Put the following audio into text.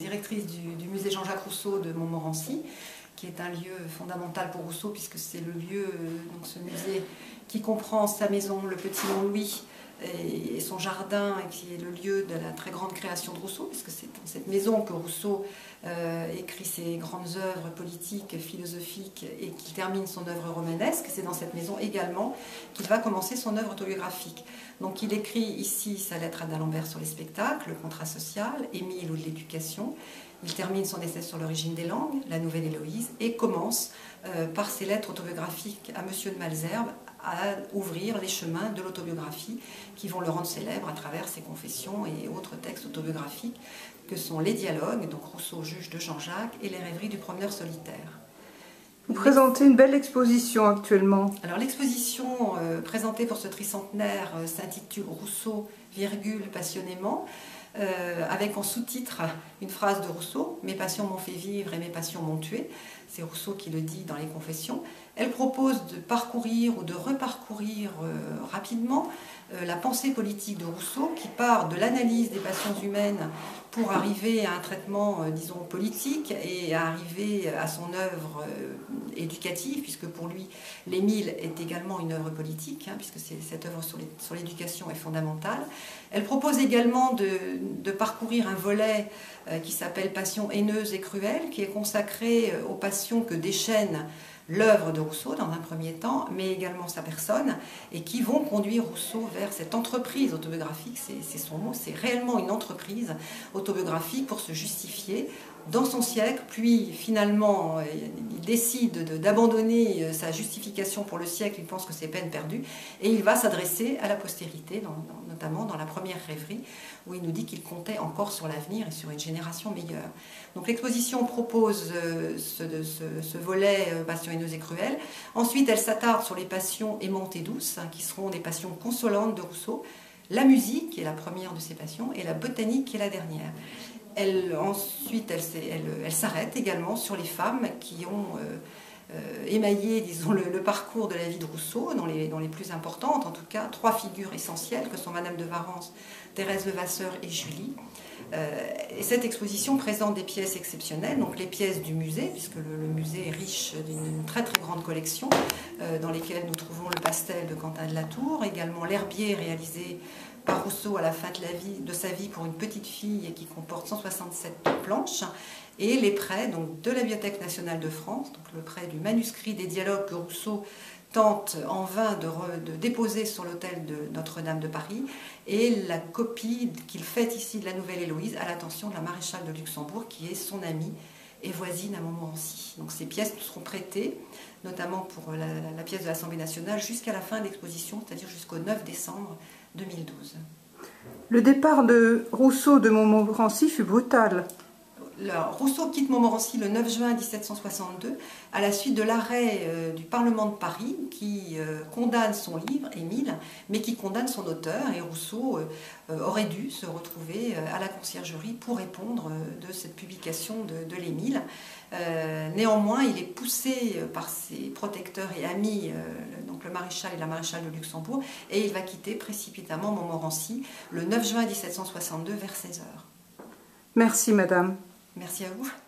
directrice du musée Jean-Jacques Rousseau de Montmorency, qui est un lieu fondamental pour Rousseau, puisque c'est le lieu, donc ce musée, qui comprend sa maison, le Petit Mont-Louis, et son jardin, qui est le lieu de la très grande création de Rousseau, puisque c'est dans cette maison que Rousseau écrit ses grandes œuvres politiques, philosophiques, et qu'il termine son œuvre romanesque. C'est dans cette maison également qu'il va commencer son œuvre autobiographique. Donc il écrit ici sa lettre à d'Alembert sur les spectacles, le contrat social, Émile ou de l'éducation. Il termine son essai sur l'origine des langues, la Nouvelle Héloïse, et commence par ses lettres autobiographiques à Monsieur de Malesherbes à ouvrir les chemins de l'autobiographie qui vont le rendre célèbre à travers ses confessions et autres textes autobiographiques que sont les dialogues, donc Rousseau, juge de Jean-Jacques, et les rêveries du promeneur solitaire. Vous présentez une belle exposition actuellement. Alors l'exposition présentée pour ce tricentenaire s'intitule Rousseau, passionnément, avec en sous-titre une phrase de Rousseau, « Mes passions m'ont fait vivre et mes passions m'ont tué ». C'est Rousseau qui le dit dans les Confessions. Elle propose de parcourir ou de reparcourir rapidement la pensée politique de Rousseau, qui part de l'analyse des passions humaines pour arriver à un traitement, disons, politique, et à arriver à son œuvre éducative, puisque pour lui, l'Émile est également une œuvre politique, puisque cette œuvre sur l'éducation est fondamentale. Elle propose également de parcourir un volet qui s'appelle « Passions haineuses et cruelles », qui est consacré aux passions que déchaîne l'œuvre de Rousseau dans un premier temps, mais également sa personne, et qui vont conduire Rousseau vers cette entreprise autobiographique, c'est son mot, c'est réellement une entreprise autobiographique pour se justifier dans son siècle, puis finalement il décide d'abandonner sa justification pour le siècle, il pense que c'est peine perdue, et il va s'adresser à la postérité, notamment dans la première rêverie, où il nous dit qu'il comptait encore sur l'avenir et sur une génération meilleure. Donc l'exposition propose ce volet passions haineuses et cruelles. Ensuite, elle s'attarde sur les passions aimantes et douces, qui seront des passions consolantes de Rousseau, la musique, qui est la première de ses passions, et la botanique, qui est la dernière. Ensuite, elle s'arrête également sur les femmes qui ont émaillé, disons, le parcours de la vie de Rousseau, dans les plus importantes, en tout cas, 3 figures essentielles, que sont Madame de Warrens, Thérèse Levasseur et Julie. Et cette exposition présente des pièces exceptionnelles, donc les pièces du musée, puisque le musée est riche d'une très très grande collection, dans lesquelles nous trouvons le pastel de Quentin de la Tour, également l'herbier réalisé par Rousseau à la fin de sa vie pour une petite fille et qui comporte 167 planches, et les prêts donc, de la Bibliothèque nationale de France, donc le prêt du manuscrit des dialogues que Rousseau tente en vain de déposer sur l'autel de Notre-Dame de Paris, et la copie qu'il fait ici de la Nouvelle Héloïse à l'attention de la maréchale de Luxembourg, qui est son amie et voisine à Montmorency. Donc ces pièces seront prêtées, notamment pour la pièce de l'Assemblée nationale, jusqu'à la fin de l'exposition, c'est-à-dire jusqu'au 9 décembre 2012. Le départ de Rousseau de Montmorency fut brutal. Rousseau quitte Montmorency le 9 juin 1762 à la suite de l'arrêt du Parlement de Paris qui condamne son livre, Émile, mais qui condamne son auteur, et Rousseau aurait dû se retrouver à la conciergerie pour répondre de cette publication de l'Émile. Néanmoins, il est poussé par ses protecteurs et amis, donc le maréchal et la maréchale de Luxembourg, et il va quitter précipitamment Montmorency le 9 juin 1762 vers 16 h. Merci madame. Merci à vous.